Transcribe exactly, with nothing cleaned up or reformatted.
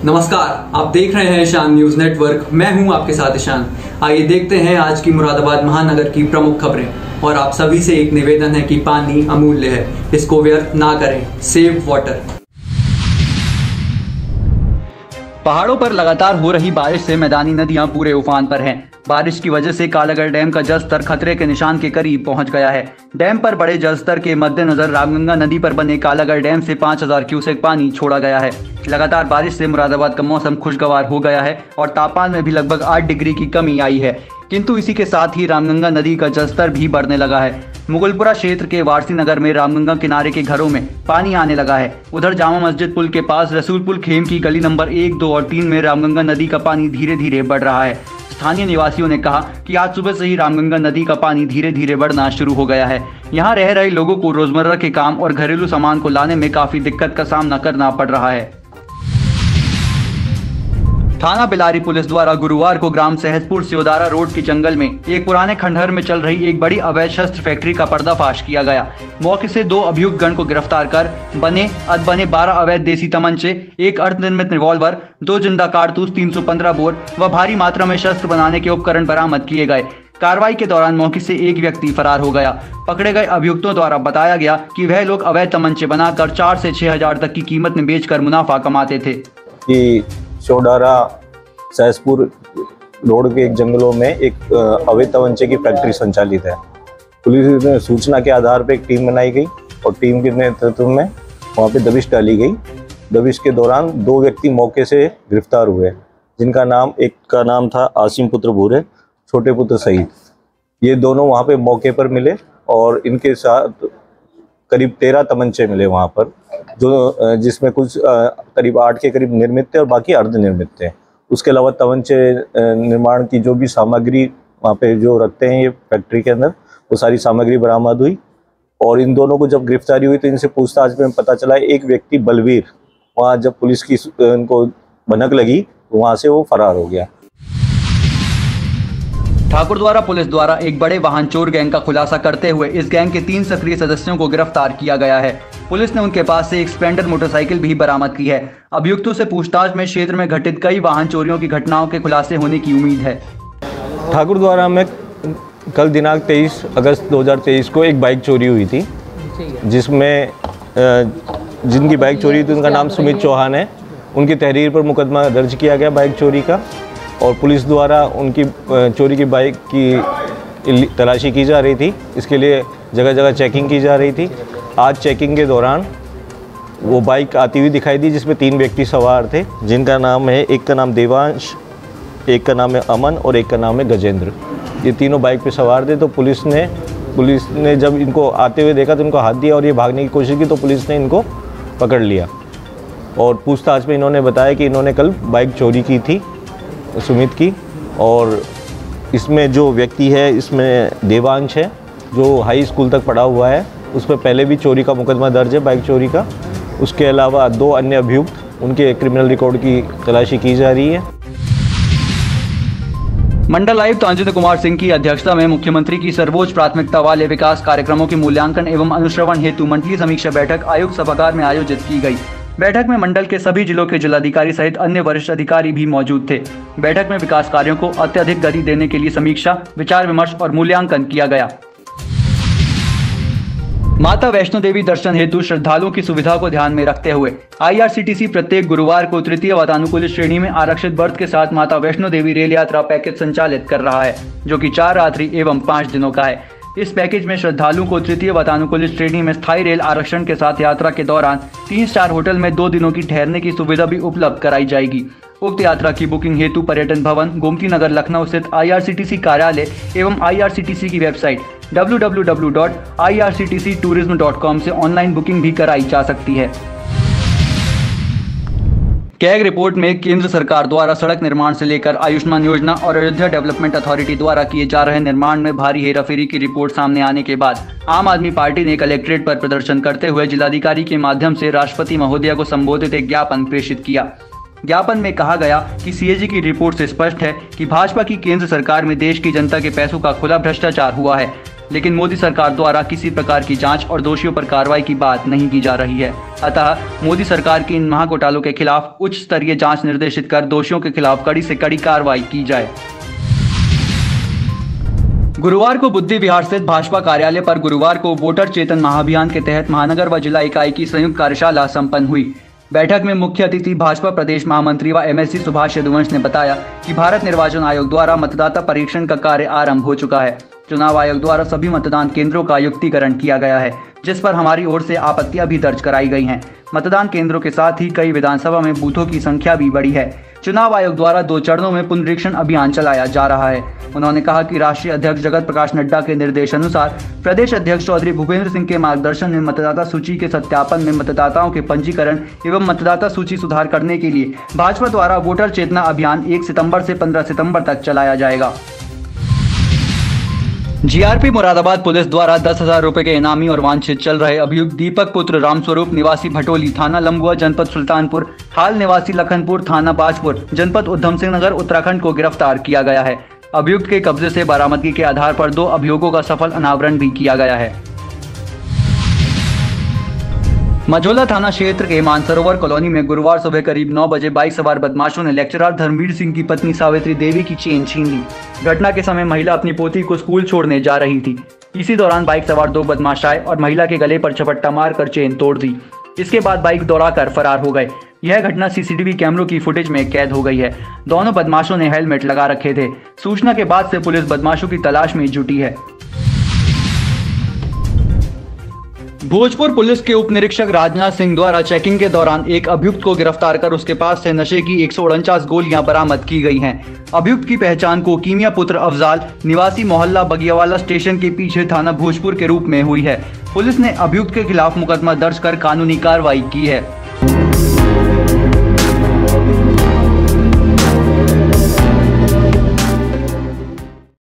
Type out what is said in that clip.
नमस्कार, आप देख रहे हैं ईशान न्यूज नेटवर्क। मैं हूं आपके साथ ईशान। आइए देखते हैं आज की मुरादाबाद महानगर की प्रमुख खबरें। और आप सभी से एक निवेदन है कि पानी अमूल्य है, इसको व्यर्थ ना करें। Save water. पहाड़ों पर लगातार हो रही बारिश से मैदानी नदियां पूरे उफान पर हैं। बारिश की वजह से कालागढ़ डैम का जलस्तर खतरे के निशान के करीब पहुंच गया है। डैम पर बड़े जलस्तर के मद्देनजर रामगंगा नदी पर बने कालागढ़ डैम से पाँच हज़ार क्यूसेक पानी छोड़ा गया है। लगातार बारिश से मुरादाबाद का मौसम खुशगवार हो गया है और तापमान में भी लगभग आठ डिग्री की कमी आई है, किंतु इसी के साथ ही रामगंगा नदी का जलस्तर भी बढ़ने लगा है। मुगलपुरा क्षेत्र के वारसी नगर में रामगंगा किनारे के घरों में पानी आने लगा है। उधर जामा मस्जिद पुल के पास रसूलपुर खेम की गली नंबर एक, दो और तीन में रामगंगा नदी का पानी धीरे धीरे बढ़ रहा है। स्थानीय निवासियों ने कहा कि आज सुबह से ही रामगंगा नदी का पानी धीरे धीरे बढ़ना शुरू हो गया है। यहाँ रह रहे लोगों को रोजमर्रा के काम और घरेलू सामान को लाने में काफी दिक्कत का सामना करना पड़ रहा है। थाना बिलारी पुलिस द्वारा गुरुवार को ग्राम सहजपुर सियोदारा रोड के जंगल में एक पुराने खंडहर में चल रही एक बड़ी अवैध शस्त्र फैक्ट्री का पर्दाफाश किया गया। मौके से दो अभियुक्त गण को गिरफ्तार कर बने अधबने बारह अवैध देसी तमंचे, एक अर्धनिर्मित रिवॉल्वर, दो जिंदा कारतूस, तीन सौ पंद्रह बोर व भारी मात्रा में शस्त्र बनाने के उपकरण बरामद किए गए। कार्रवाई के दौरान मौके से एक व्यक्ति फरार हो गया। पकड़े गए अभियुक्तों द्वारा बताया गया कि वह लोग अवैध तमंचे बनाकर चार से छह हजार तक की कीमत में बेचकर मुनाफा कमाते थे। सियोदारा सहजपुर रोड के एक जंगलों में एक अवैध तमंचे की फैक्ट्री संचालित है। पुलिस ने सूचना के आधार पर एक टीम बनाई गई और टीम के नेतृत्व में वहां पे दबिश डाली गई। दबिश के दौरान दो व्यक्ति मौके से गिरफ्तार हुए, जिनका नाम, एक का नाम था आसिम पुत्र भूरे, छोटे पुत्र सईद। ये दोनों वहां पे मौके पर मिले और इनके साथ करीब तेरह तमंचे मिले वहां पर, जो जिसमें कुछ करीब आठ के करीब निर्मित थे और बाकी अर्धनिर्मित थे। उसके अलावा तमंचे निर्माण की जो भी सामग्री वहाँ पे जो रखते हैं ये फैक्ट्री के अंदर, वो सारी सामग्री बरामद हुई। और इन दोनों को जब गिरफ्तारी हुई तो इनसे पूछताछ में पता चला एक व्यक्ति बलवीर, वहाँ जब पुलिस की इनको भनक लगी तो वहाँ से वो फरार हो गया। ठाकुर द्वारा पुलिस द्वारा एक बड़े वाहन चोर गैंग का खुलासा करते हुए इस गैंग के तीन सक्रिय सदस्यों को गिरफ्तार किया गया है। पुलिस ने उनके पास से एक स्प्लेंडर मोटरसाइकिल भी बरामद की है। अभियुक्तों से पूछताछ में क्षेत्र में घटित कई वाहन चोरियों की घटनाओं के खुलासे होने की उम्मीद है। ठाकुर द्वारा में कल दिनांक तेईस अगस्त दो हज़ार तेईस को एक बाइक चोरी हुई थी, जिसमें जिनकी बाइक चोरी थी उनका नाम सुमित चौहान है। उनकी तहरीर पर मुकदमा दर्ज किया गया बाइक चोरी का, और पुलिस द्वारा उनकी चोरी की बाइक की तलाशी की जा रही थी। इसके लिए जगह जगह चेकिंग की जा रही थी। आज चेकिंग के दौरान वो बाइक आती हुई दिखाई दी, जिसमें तीन व्यक्ति सवार थे, जिनका नाम है, एक का नाम देवांश, एक का नाम है अमन और एक का नाम है गजेंद्र। ये तीनों बाइक पे सवार थे। तो पुलिस ने पुलिस ने जब इनको आते हुए देखा तो इनको हाथ दिया और ये भागने की कोशिश की, तो पुलिस ने इनको पकड़ लिया। और पूछताछ में इन्होंने बताया कि इन्होंने कल बाइक चोरी की थी सुमित की, और इसमें जो व्यक्ति है इसमें देवांश है, जो हाई स्कूल तक पढ़ा हुआ है। उस पर पहले भी चोरी का मुकदमा दर्ज है, बाइक चोरी का। उसके अलावा दो अन्य अभियुक्त, उनके क्रिमिनल रिकॉर्ड की तलाशी की जा रही है। मंडल आयुक्त अंजन कुमार सिंह की अध्यक्षता में मुख्यमंत्री की सर्वोच्च प्राथमिकता वाले विकास कार्यक्रमों के मूल्यांकन एवं अनुश्रवण हेतु मंडलीय समीक्षा बैठक आयुक्त सभागार में आयोजित की गई। बैठक में मंडल के सभी जिलों के जिलाधिकारी सहित अन्य वरिष्ठ अधिकारी भी मौजूद थे। बैठक में विकास कार्यों को अत्यधिक गति देने के लिए समीक्षा, विचार विमर्श और मूल्यांकन किया गया। माता वैष्णो देवी दर्शन हेतु श्रद्धालुओं की सुविधा को ध्यान में रखते हुए आईआरसीटीसी प्रत्येक गुरुवार को तृतीय वातानुकूलित श्रेणी में आरक्षित बर्थ के साथ माता वैष्णो देवी रेल यात्रा पैकेज संचालित कर रहा है, जो कि चार रात्रि एवं पाँच दिनों का है। इस पैकेज में श्रद्धालुओं को तृतीय वातानुकूलित श्रेणी में स्थायी रेल आरक्षण के साथ यात्रा के दौरान तीन स्टार होटल में दो दिनों की ठहरने की सुविधा भी उपलब्ध कराई जाएगी। उक्त यात्रा की बुकिंग हेतु पर्यटन भवन, गोमती नगर, लखनऊ स्थित आईआरसीटीसी कार्यालय एवं आईआरसीटीसी की website W W W dot I R C T C tourism dot com से ऑनलाइन बुकिंग भी कराई जा सकती है। कैग रिपोर्ट में केंद्र सरकार द्वारा सड़क निर्माण से लेकर आयुष्मान योजना और अयोध्या डेवलपमेंट अथॉरिटी द्वारा किए जा रहे निर्माण में भारी हेराफेरी की रिपोर्ट सामने आने के बाद आम आदमी पार्टी ने कलेक्ट्रेट पर प्रदर्शन करते हुए जिलाधिकारी के माध्यम से राष्ट्रपति महोदया को संबोधित एक ज्ञापन प्रेषित किया। ज्ञापन में कहा गया कि सीएजी की रिपोर्ट से स्पष्ट है कि भाजपा की केंद्र सरकार में देश की जनता के पैसों का खुला भ्रष्टाचार हुआ है। लेकिन मोदी सरकार द्वारा किसी प्रकार की जांच और दोषियों पर कार्रवाई की बात नहीं की जा रही है। अतः मोदी सरकार की इन महाघोटालों के खिलाफ उच्च स्तरीय जांच निर्देशित कर दोषियों के खिलाफ कड़ी से कड़ी कार्रवाई की जाए। गुरुवार को बुद्धि विहार स्थित भाजपा कार्यालय पर गुरुवार को वोटर चेतन महाअभियान के तहत महानगर व जिला इकाई की संयुक्त कार्यशाला संपन्न हुई। बैठक में मुख्य अतिथि भाजपा प्रदेश महामंत्री व एमएलसी सुभाष यदुवंश ने बताया कि भारत निर्वाचन आयोग द्वारा मतदाता परीक्षण का कार्य आरंभ हो चुका है। चुनाव आयोग द्वारा सभी मतदान केंद्रों का युक्तिकरण किया गया है, जिस पर हमारी ओर से आपत्तियां भी दर्ज कराई गई हैं। मतदान केंद्रों के साथ ही कई विधानसभा में बूथों की संख्या भी बढ़ी है। चुनाव आयोग द्वारा दो चरणों में पुनरीक्षण अभियान चलाया जा रहा है। उन्होंने कहा कि राष्ट्रीय अध्यक्ष जगत प्रकाश नड्डा के निर्देशानुसार प्रदेश अध्यक्ष चौधरी भूपेंद्र सिंह के मार्गदर्शन में मतदाता सूची के सत्यापन में मतदाताओं के पंजीकरण एवं मतदाता सूची सुधार करने के लिए भाजपा द्वारा वोटर चेतना अभियान एक सितंबर से पंद्रह सितंबर तक चलाया जाएगा। जीआरपी मुरादाबाद पुलिस द्वारा दस हजार रुपए के इनामी और वांछित चल रहे अभियुक्त दीपक पुत्र रामस्वरूप निवासी भटोली थाना लंबुआ जनपद सुल्तानपुर हाल निवासी लखनपुर थाना बाजपुर जनपद उधम सिंह नगर उत्तराखंड को गिरफ्तार किया गया है। अभियुक्त के कब्जे से बरामदगी के आधार पर दो अभियोगों का सफल अनावरण भी किया गया है। मझौला थाना क्षेत्र के मानसरोवर कॉलोनी में गुरुवार सुबह करीब नौ बजे बाइक सवार बदमाशों ने लेक्चरर धर्मवीर सिंह की पत्नी सावित्री देवी की चेन छीन ली। घटना के समय महिला अपनी पोती को स्कूल छोड़ने जा रही थी। इसी दौरान बाइक सवार दो बदमाश आए और महिला के गले पर झपट्टा मारकर चेन तोड़ दी। इसके बाद बाइक दौड़ाकर फरार हो गए। यह घटना सीसीटीवी कैमरों की फुटेज में कैद हो गई है। दोनों बदमाशों ने हेलमेट लगा रखे थे। सूचना के बाद से पुलिस बदमाशों की तलाश में जुटी है। भोजपुर पुलिस के उप निरीक्षक राजनाथ सिंह द्वारा चेकिंग के दौरान एक अभियुक्त को गिरफ्तार कर उसके पास से नशे की एक सौ उनचास गोलियां बरामद की गई हैं। अभियुक्त की पहचान को कीमिया पुत्र अफजाल निवासी मोहल्ला बगियावाला स्टेशन के पीछे थाना भोजपुर के रूप में हुई है। पुलिस ने अभियुक्त के खिलाफ मुकदमा दर्ज कर कानूनी कार्रवाई की है।